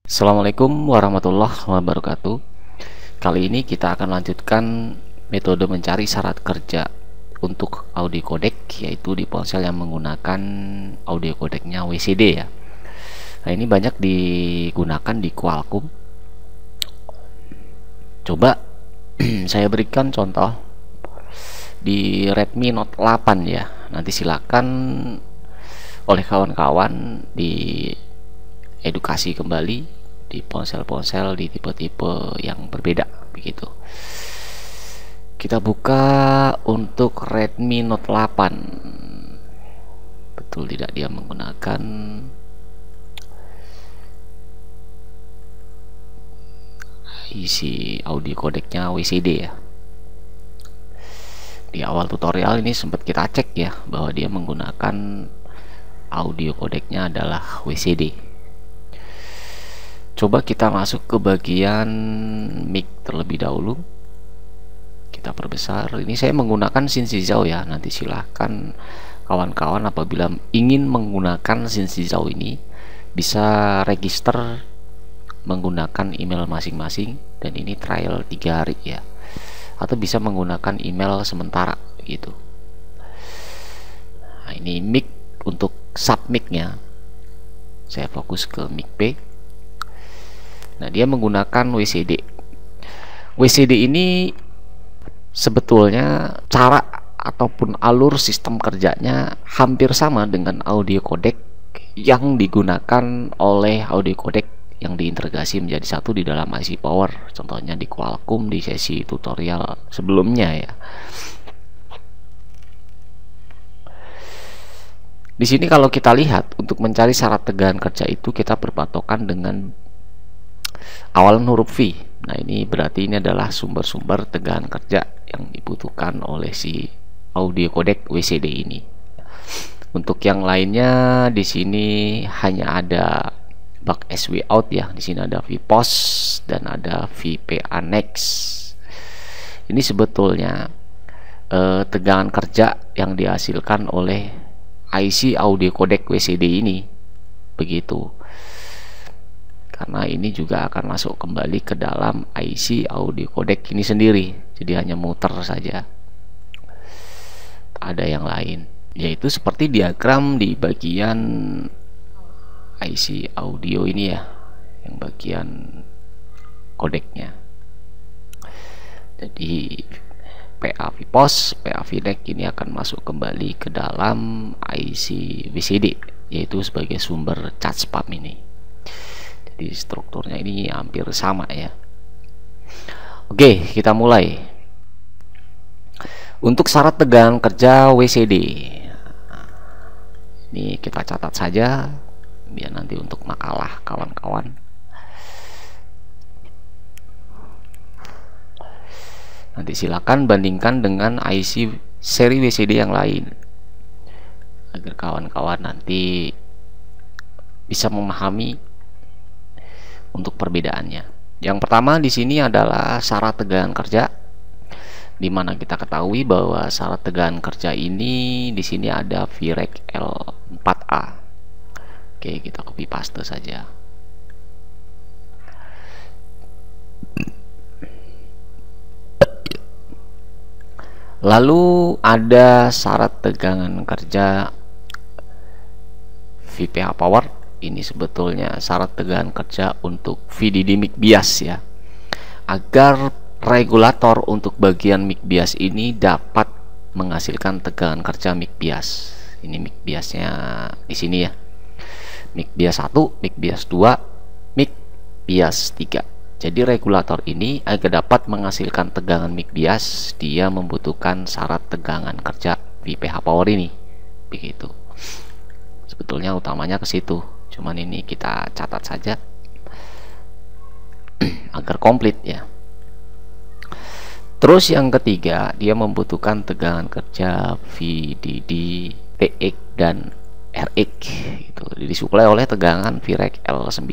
Assalamualaikum warahmatullahi wabarakatuh. Kali ini kita akan lanjutkan metode mencari syarat kerja untuk audio codec, yaitu di ponsel yang menggunakan audio codecnya WCD ya. Nah, ini banyak digunakan di Qualcomm. Coba saya berikan contoh di Redmi Note 8 ya. Nanti silakan oleh kawan-kawan di edukasi kembali di ponsel-ponsel di tipe-tipe yang berbeda begitu. Kita buka untuk Redmi Note 8. Betul tidak dia menggunakan isi audio codecnya WCD ya. Di awal tutorial ini sempat kita cek ya bahwa dia menggunakan audio codecnya adalah WCD. Coba kita masuk ke bagian mic terlebih dahulu. Kita perbesar. Ini saya menggunakan Shinshizou ya. Nanti silahkan kawan-kawan apabila ingin menggunakan Shinshizou ini bisa register menggunakan email masing-masing, dan ini trial 3 hari ya. Atau bisa menggunakan email sementara gitu. Nah, ini mic untuk sub mic-nya. Saya fokus ke mic B. Nah, dia menggunakan WCD. WCD ini sebetulnya cara ataupun alur sistem kerjanya hampir sama dengan audio codec yang digunakan oleh audio codec yang diintegrasi menjadi satu di dalam IC Power. Contohnya di Qualcomm di sesi tutorial sebelumnya ya. Di sini kalau kita lihat untuk mencari syarat tegangan kerja itu kita berpatokan dengan awalan huruf V. Nah, ini berarti ini adalah sumber-sumber tegangan kerja yang dibutuhkan oleh si audio codec WCD ini. Untuk yang lainnya di sini hanya ada bug SW out ya. Di sini ada VPOS dan ada VPA next. Ini sebetulnya tegangan kerja yang dihasilkan oleh IC audio codec WCD ini. Begitu. Karena ini juga akan masuk kembali ke dalam IC audio codec ini sendiri, jadi hanya muter saja. Ada yang lain, yaitu seperti diagram di bagian IC audio ini ya, yang bagian codecnya. Jadi PA VPOS, PA VNEC ini akan masuk kembali ke dalam IC WCD, yaitu sebagai sumber charge pump ini. Di strukturnya ini hampir sama ya. Oke, kita mulai. Untuk syarat tegangan kerja WCD, ini kita catat saja biar nanti untuk makalah kawan-kawan. Nanti silakan bandingkan dengan IC seri WCD yang lain agar kawan-kawan nanti bisa memahami untuk perbedaannya. Yang pertama di sini adalah syarat tegangan kerja, di mana kita ketahui bahwa syarat tegangan kerja ini di sini ada VREC L4A. Oke, kita copy paste saja. Lalu ada syarat tegangan kerja VPA power. Ini sebetulnya syarat tegangan kerja untuk VDD mic bias ya, agar regulator untuk bagian mic bias ini dapat menghasilkan tegangan kerja mic bias. Ini mic biasnya di sini ya, mic bias 1, mic bias 2, mic bias 3. Jadi regulator ini agar dapat menghasilkan tegangan mic bias, dia membutuhkan syarat tegangan kerja VPH power ini. Begitu. Sebetulnya utamanya ke situ. Cuman ini kita catat saja agar komplit ya. Terus yang ketiga, dia membutuhkan tegangan kerja VDD, TX dan RX gitu. Disuplai oleh tegangan VREC L9.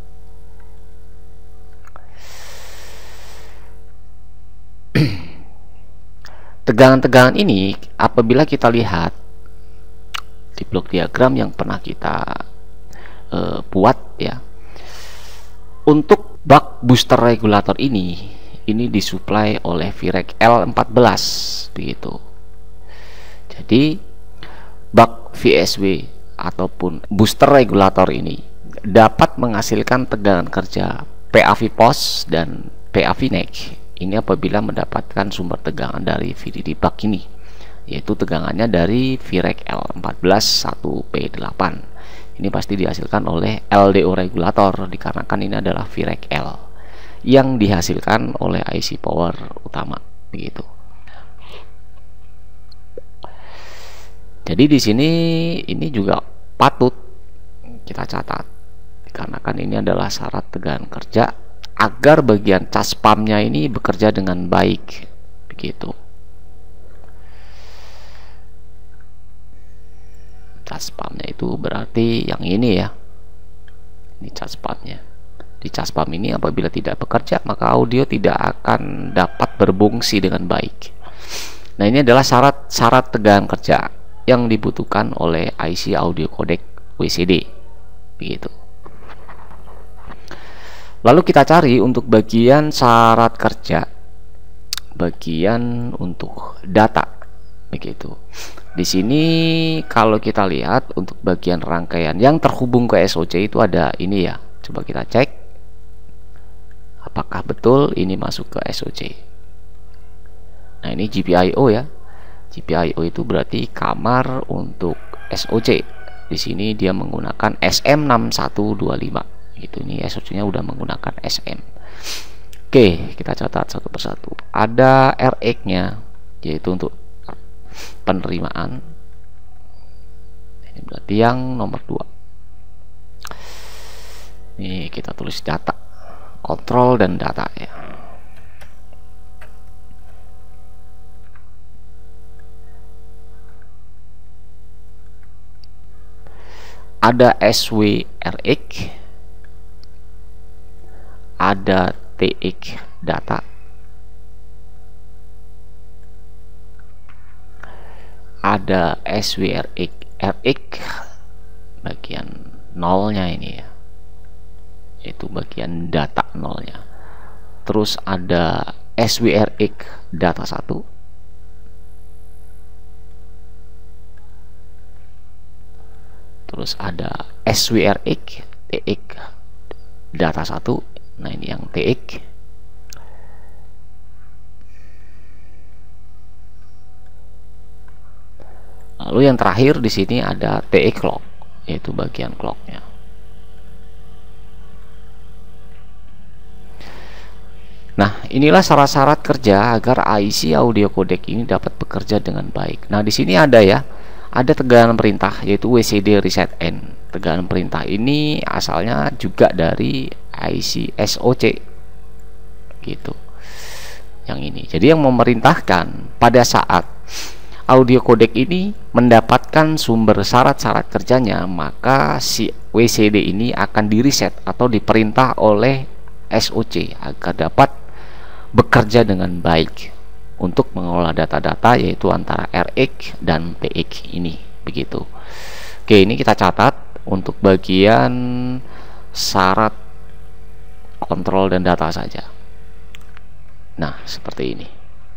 Tegangan-tegangan ini apabila kita lihat di blok diagram yang pernah kita buat ya, Untuk bak booster regulator ini disuplai oleh Virec L14 begitu. Jadi bak VSW ataupun booster regulator ini dapat menghasilkan tegangan kerja PAV POS dan PAV neck. Ini apabila mendapatkan sumber tegangan dari VDD bak ini, yaitu tegangannya dari Virec L14 1P8. Ini pasti dihasilkan oleh LDO regulator dikarenakan ini adalah Virec L yang dihasilkan oleh IC power utama begitu. Jadi di sini ini juga patut kita catat dikarenakan ini adalah syarat tegangan kerja agar bagian cas pumpnya ini bekerja dengan baik begitu. Cas pumpnya itu berarti yang ini ya, ini cas pumpnya. Di cas pump ini apabila tidak bekerja maka audio tidak akan dapat berfungsi dengan baik. Nah, ini adalah syarat tegangan kerja yang dibutuhkan oleh IC audio codec WCD begitu. Lalu kita cari untuk bagian syarat kerja, bagian untuk data begitu. Di sini kalau kita lihat untuk bagian rangkaian yang terhubung ke SOC itu ada ini ya. Coba kita cek apakah betul ini masuk ke SOC. Nah, ini GPIO ya. GPIO itu berarti kamar untuk SOC. Di sini dia menggunakan SM6125 gitu. Ini SOC-nya udah menggunakan SM. Oke, kita catat satu persatu. Ada RX-nya yaitu untuk penerimaan. Ini berarti yang nomor 2. Ini kita tulis data, kontrol dan data ya. Ada SWRX, ada TX data, ada SWRX bagian nolnya ini ya, itu bagian data nolnya. Terus ada SWRX data 1, terus ada SWRX TX data 1. Nah, ini yang TX. Lalu yang terakhir di sini ada TX clock, yaitu bagian clocknya. Nah, inilah syarat-syarat kerja agar IC audio codec ini dapat bekerja dengan baik. Nah, di sini ada ya, ada tegangan perintah yaitu WCD reset N. Tegangan perintah ini asalnya juga dari IC SOC gitu. Yang ini. Jadi yang memerintahkan pada saat audio codec ini mendapatkan sumber syarat-syarat kerjanya, maka si WCD ini akan di-reset atau diperintah oleh SOC agar dapat bekerja dengan baik untuk mengelola data-data yaitu antara RX dan TX ini begitu. Oke, ini kita catat untuk bagian syarat kontrol dan data saja. Nah, seperti ini.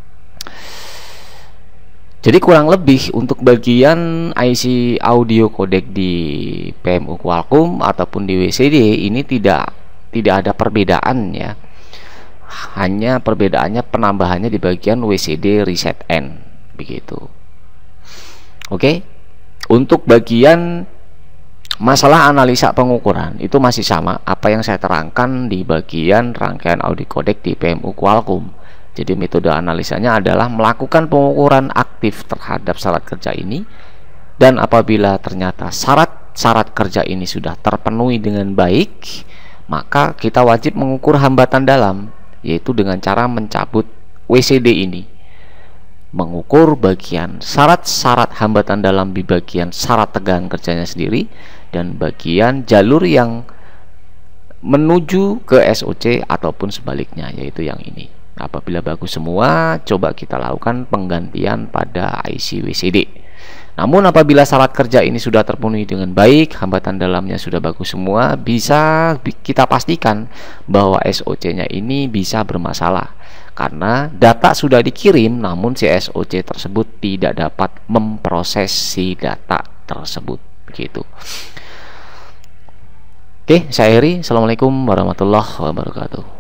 Jadi kurang lebih untuk bagian IC audio codec di PMU Qualcomm ataupun di WCD ini tidak ada perbedaan ya. Hanya perbedaannya penambahannya di bagian WCD reset N begitu. Oke. Untuk bagian masalah analisa pengukuran itu masih sama apa yang saya terangkan di bagian rangkaian audio codec di PMU Qualcomm. Jadi metode analisanya adalah melakukan pengukuran aktif terhadap syarat kerja ini, dan apabila ternyata syarat kerja ini sudah terpenuhi dengan baik, maka kita wajib mengukur hambatan dalam, yaitu dengan cara mencabut WCD ini, mengukur bagian syarat-syarat hambatan dalam di bagian syarat tegangan kerjanya sendiri dan bagian jalur yang menuju ke SOC ataupun sebaliknya, yaitu yang ini. Apabila bagus semua, coba kita lakukan penggantian pada IC WCD. Namun apabila syarat kerja ini sudah terpenuhi dengan baik, hambatan dalamnya sudah bagus semua, bisa kita pastikan bahwa SOC-nya ini bisa bermasalah. Karena data sudah dikirim, namun si SOC tersebut tidak dapat memproses si data tersebut. Begitu. Oke, saya Heri. Assalamualaikum warahmatullahi wabarakatuh.